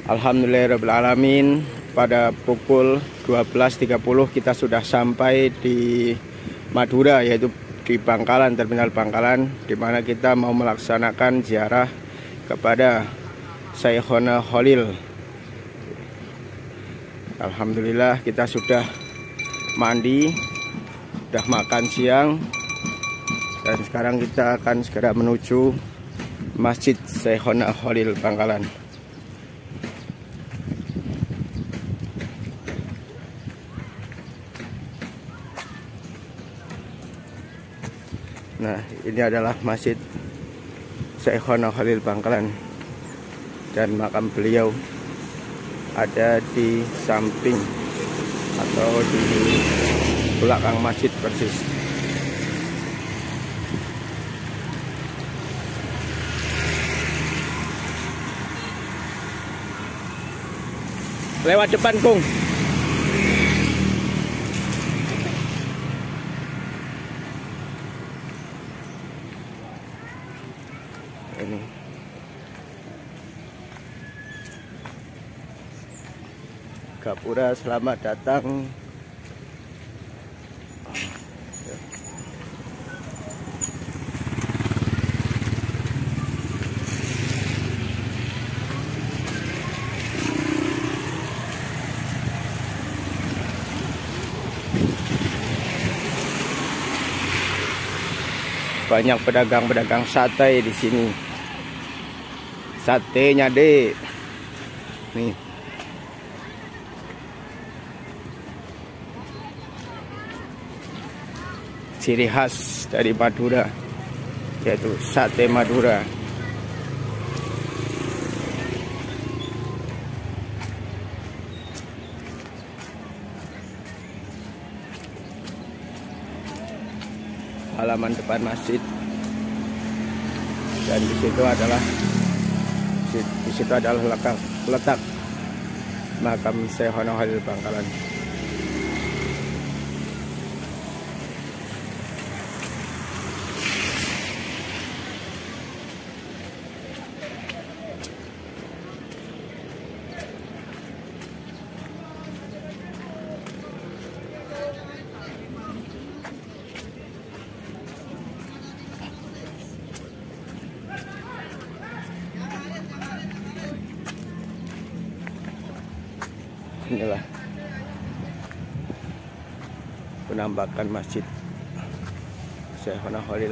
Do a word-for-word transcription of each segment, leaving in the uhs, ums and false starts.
Alhamdulillahirrahmanirrahim. Pada pukul dua belas tiga puluh kita sudah sampai di Madura, yaitu di Bangkalan, Terminal Bangkalan, di mana kita mau melaksanakan ziarah kepada Syekhona Khalil. Alhamdulillah kita sudah mandi, sudah makan siang, dan sekarang kita akan segera menuju Masjid Syekhona Khalil Bangkalan. Nah, ini adalah Masjid Syekhona Khalil Bangkalan, dan makam beliau ada di samping atau di belakang masjid persis. Lewat depan, Kung. Ini Gapura, selamat datang. Banyak pedagang-pedagang sate di sini. Satenya, Dek. Nih. Ciri khas dari Madura, yaitu sate Madura. Halaman depan masjid, dan di situ adalah di situ adalah letak letak makam Syekhona Khalil Bangkalan. Inilah penampakan Masjid Syekhona Khalil.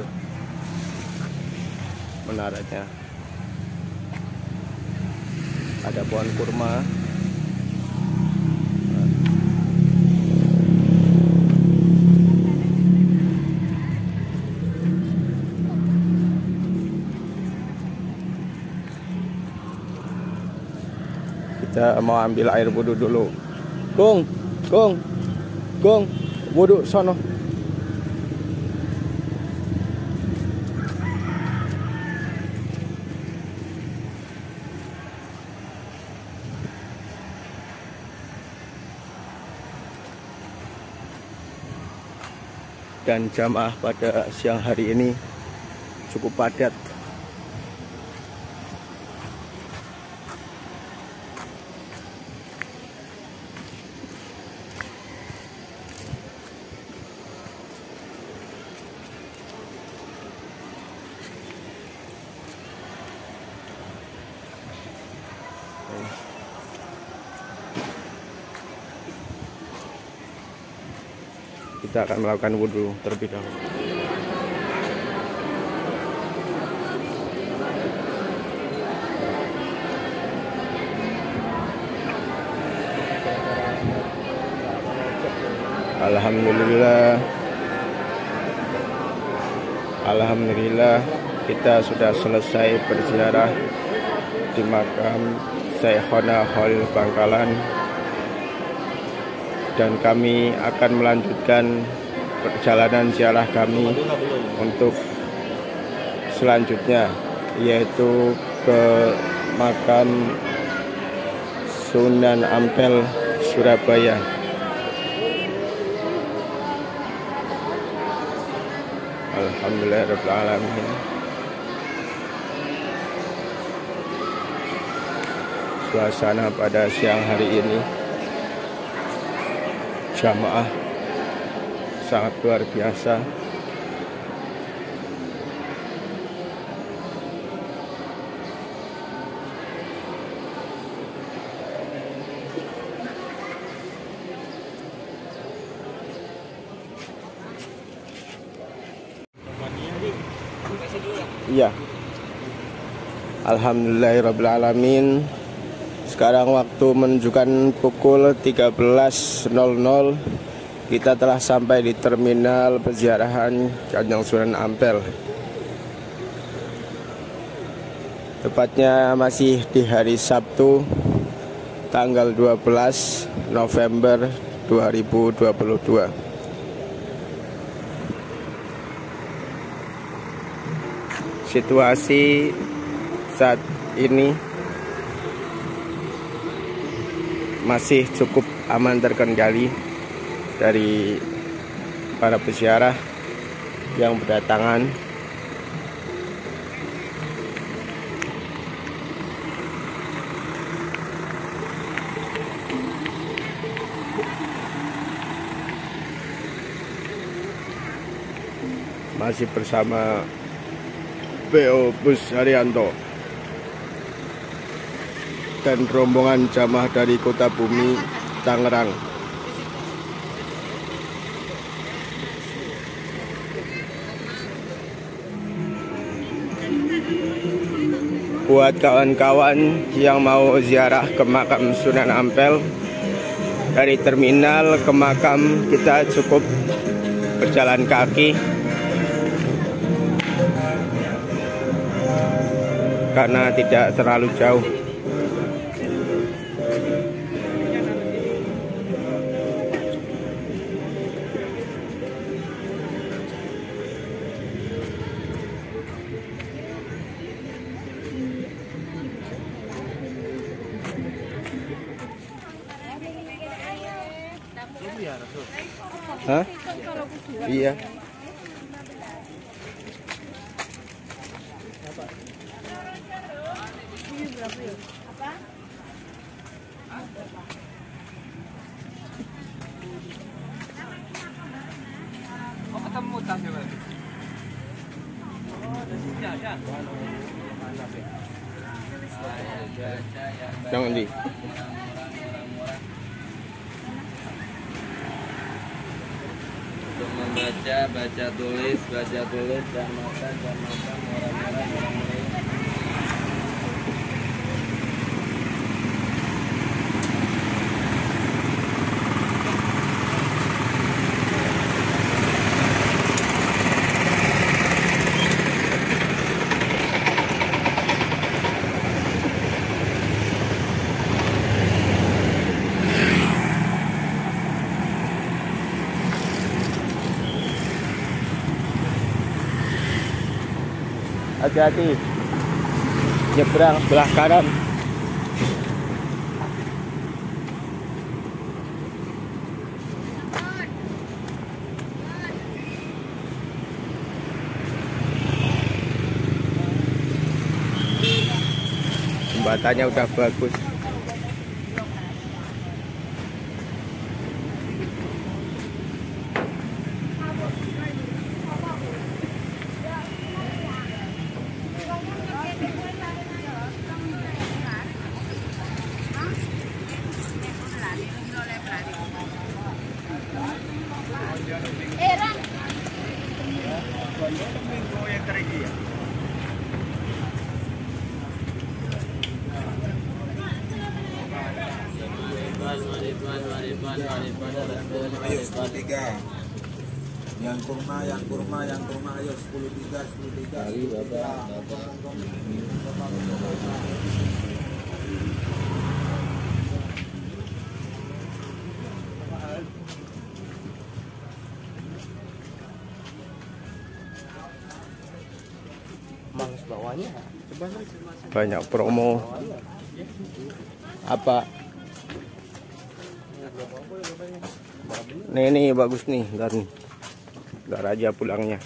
Menaranya ada pohon kurma. Kita mau ambil air wudhu dulu. Kung, Kung, Kung, wudhu sono. Dan jamaah pada siang hari ini cukup padat. Kita akan melakukan wudhu terlebih dahulu. Alhamdulillah, Alhamdulillah kita sudah selesai berziarah di makam Syekhona Khalil Bangkalan, dan kami akan melanjutkan perjalanan ziarah kami untuk selanjutnya, yaitu ke makam Sunan Ampel, Surabaya. Alhamdulillahirrahmanirrahim. suasana pada siang hari ini. Jamaah sangat luar biasa. Iya. Alhamdulillahirrabbilalamin. Sekarang waktu menunjukkan pukul tiga belas nol nol. Kita telah sampai di terminal peziarahan Kanjeng Sunan Ampel. Tepatnya masih di hari Sabtu, tanggal dua belas November dua ribu dua puluh dua. Situasi saat ini masih cukup aman terkendali dari para peziarah yang berdatangan. Masih bersama B O Bus Haryanto dan rombongan jamaah dari Kota Bumi, Tangerang. Buat kawan-kawan yang mau ziarah ke makam Sunan Ampel, dari terminal ke makam kita cukup berjalan kaki karena tidak terlalu jauh. Hah? Iya. Oh, ketemu tasnya berarti. Jangan di. Untuk membaca, baca tulis, baca tulis, dan makan, dan makan, orang-orang, orang-orang. Hati-hati, nyebrang sebelah kanan. Jembatannya udah bagus. Ayo sepuluh tiga. Yang kurma, yang kurma, yang kurma, ayo sepuluh tiga, sepuluh tiga. Kali Bapak. Mangis bawahnya. Banyak promo. Apa? Nih nih bagus nih, ntar nih, ntar aja pulangnya.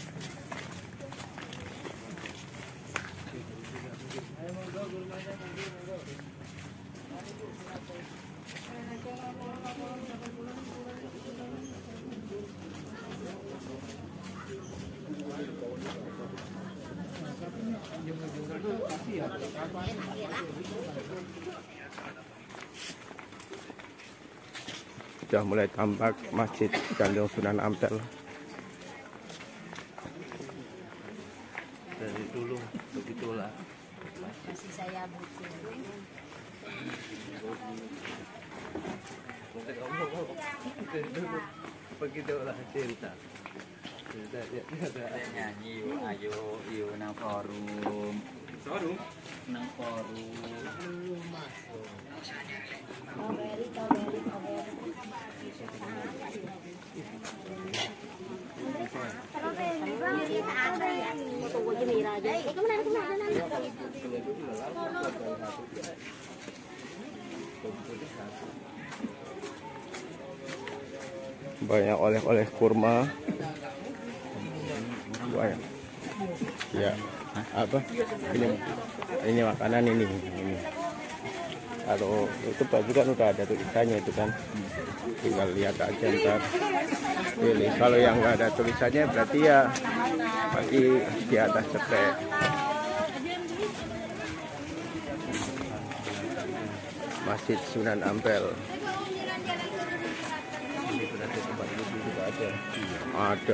sudah mulai tampak Masjid Ganjeng Sunan Ampel. Dari dulu begitulah. Masih saya butuh. Mungkin kamu dari dulu begitulah cinta. Cinta ya ada nyanyi yuk, ayo yuk nang forum. Forum Nang forum. Belum masuk. Kaweri, kaweri, kaweri. Banyak oleh-oleh kurma. Banyak. Ya, apa? Ini ini makanan ini. ini. Kalau itu baju kan udah ada tulisannya itu kan. Tinggal lihat aja ntar. Pilih. Kalau yang nggak ada tulisannya berarti ya masih di atas cepet. Masjid Sunan Ampel. ini berarti tempat duduk juga ada. Ada.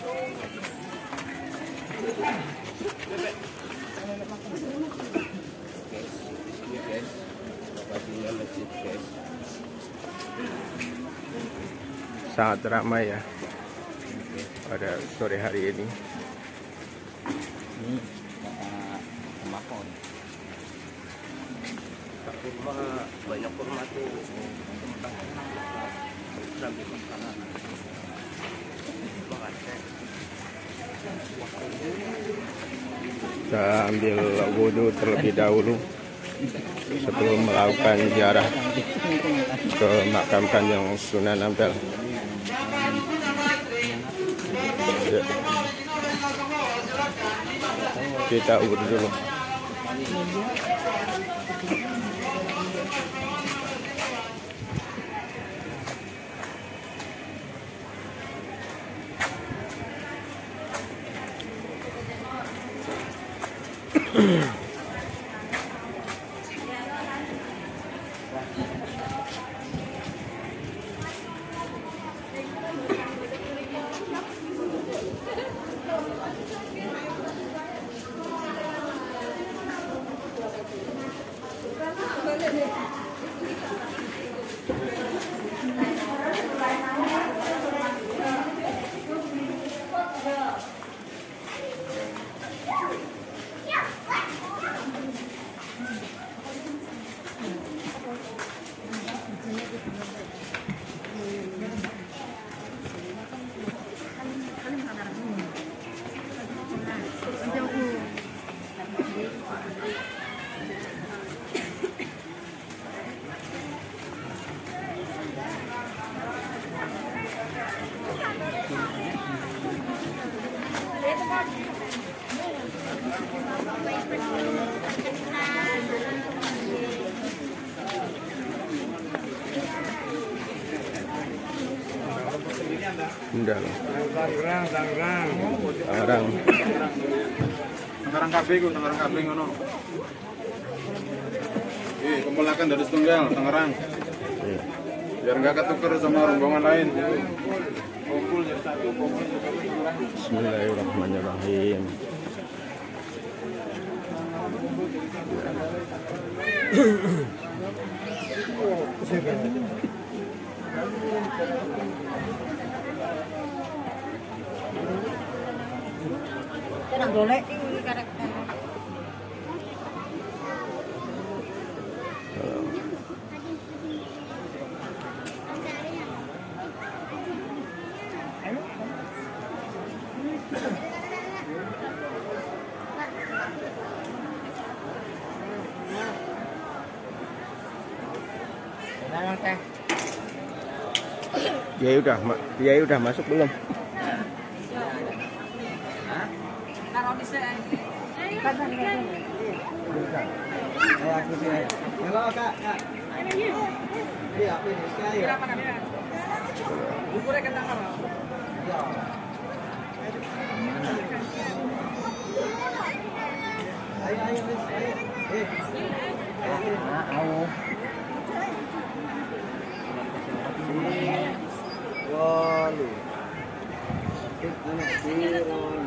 Ini guys, lokasinya masjid guys. Sangat ramai ya pada sore hari ini. Ini Pak Makon. Tak kurma banyak kurma tuh. Sambil makanan. Kita ambil wudhu terlebih dahulu sebelum melakukan ziarah ke makam Kanjeng Sunan Ampel. Ya. Kita wudhu dulu. Bunda loh. Tangerang, Tangerang. Tangerang. Tangerang kabeh ku, Tangerang kabeh ngono. Eh, kumpulkan dari tunggal Tangerang. Iya. Biar enggak ketuker sama rombongan lain. Kumpul jadi satu, kumpul jadi satu. Bismillahirrahmanirrahim. Tenang golek iki karek. Dia udah, dia udah masuk belum? Nah, Walu. Anak siron.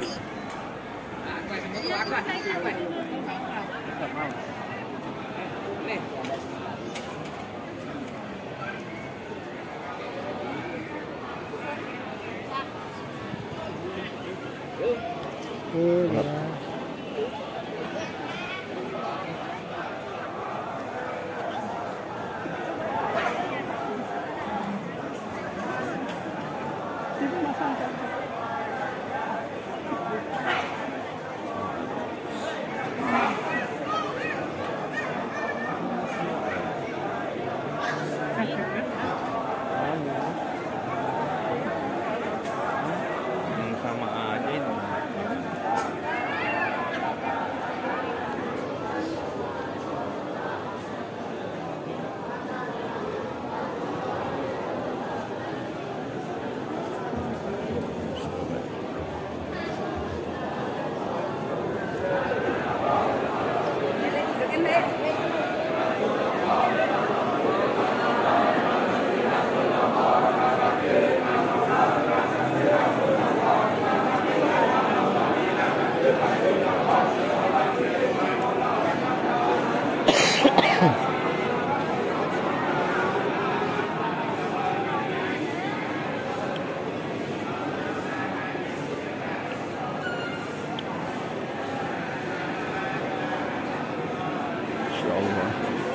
Sama aja ini. Insyaallah.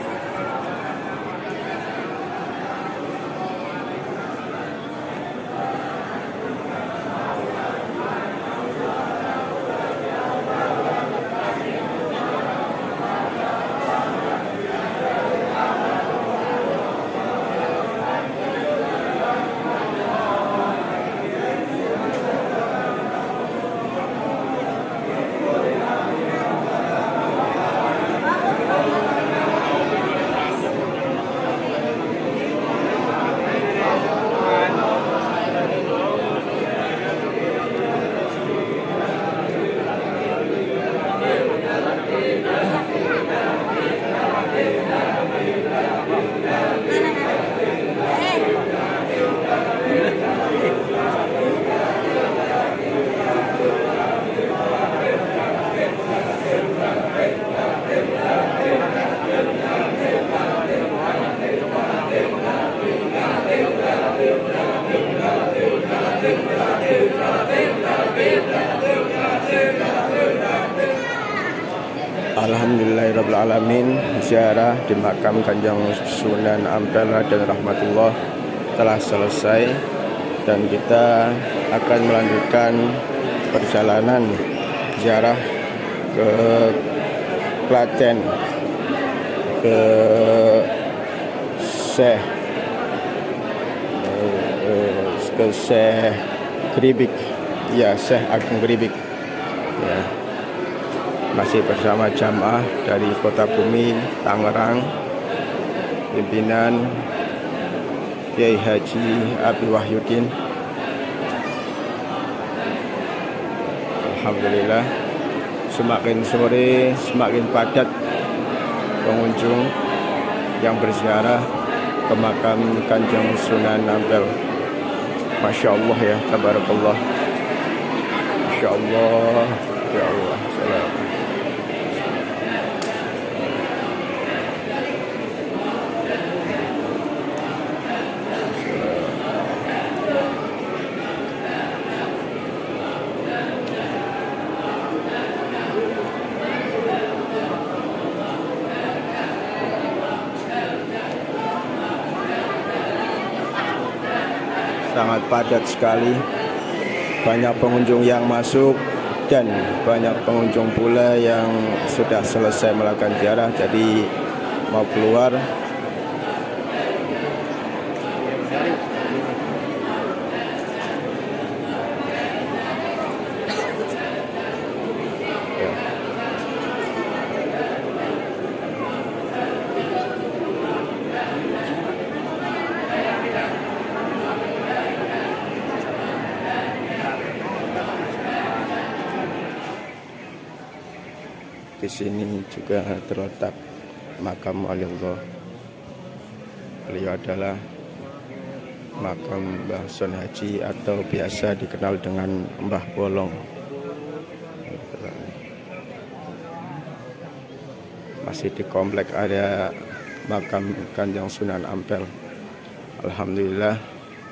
Alhamdulillahirrabbilalamin. Ziarah di makam Kanjeng Sunan Ampel Raden Rahmatullah telah selesai, dan kita akan melanjutkan perjalanan ziarah ke Klaten, ke Syekh ke Syekh Gribik, ya Syekh Agung Gribik ya. Masih bersama jamaah dari Kota Bumi, Tangerang, pimpinan Kiai Haji Abi Wahyudin. Alhamdulillah, semakin sore semakin padat pengunjung yang berziarah ke makam Kanjeng Sunan Ampel. Masya Allah ya, tabarakallah. Masya Allah, ya Allah. Salam. Sangat padat sekali, banyak pengunjung yang masuk dan banyak pengunjung pula yang sudah selesai melakukan ziarah, jadi mau keluar. Di sini juga terletak makam waliullah. Beliau adalah makam Mbah Son Haji atau biasa dikenal dengan Mbah Bolong. Masih di komplek ada makam Kanjeng Sunan Ampel. Alhamdulillah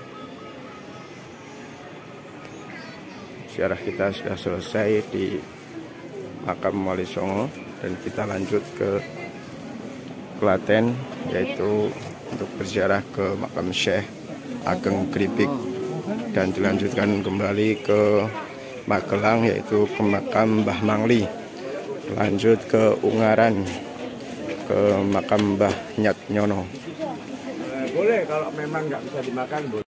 ziarah kita sudah selesai di makam Wali Songo, dan kita lanjut ke Klaten, yaitu untuk berziarah ke makam Syekh Ageng Kripik, dan dilanjutkan kembali ke Magelang, yaitu ke makam Mbah Mangli, lanjut ke Ungaran ke makam Mbah Nyat Nyono. Boleh kalau memang nggak bisa dimakan, boleh.